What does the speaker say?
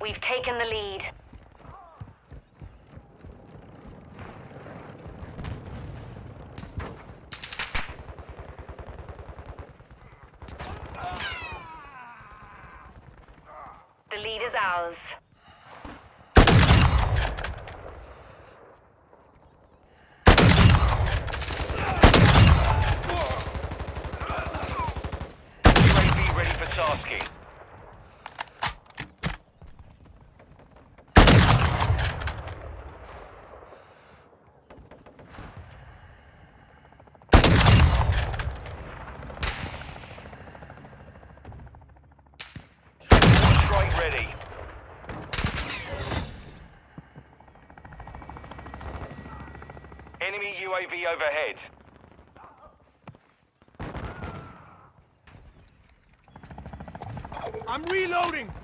We've taken the lead. The lead is ours. UAV ready for tasking. Strike ready. Enemy UAV overhead. I'm reloading!